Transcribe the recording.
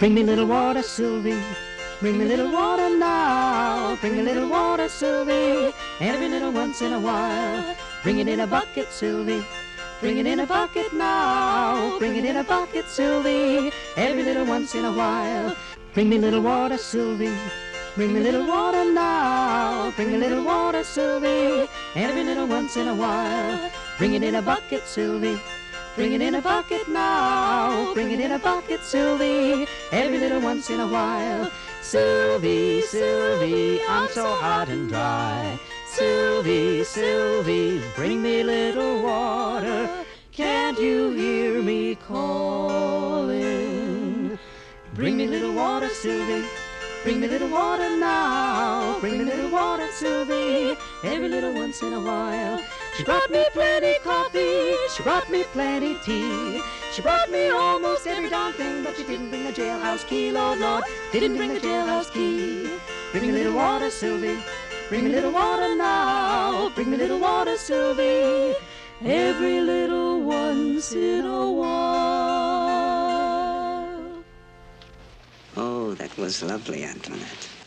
Bring me little water, Sylvie. Bring me little water now. Bring me little water, Sylvie. Every little once in a while. Bring it in a bucket, Sylvie. Bring it in a bucket now. Bring it in a bucket, Sylvie. Every little once in a while. Bring me little water, Sylvie. Bring me little water now. Bring me little water, Sylvie. Every little once in a while. Bring it in a bucket, Sylvie. Bring it in a bucket now. Bring it in a bucket, Sylvie. Every little once in a while. Sylvie, Sylvie, I'm so hot and dry. Sylvie, Sylvie, bring me little water. Can't you hear me calling? Bring me little water, Sylvie. Bring me little water now. Bring me little water, Sylvie. Every little once in a while. She brought me plenty coffee. She brought me plenty tea. She brought me almost every darn thing, but she didn't bring the jailhouse key, Lord, Lord. Didn't bring the jailhouse key. Bring me little water, Sylvie. Bring me little water now. Bring me little water, Sylvie. Every little once in a while. Oh, that was lovely, Antoinette.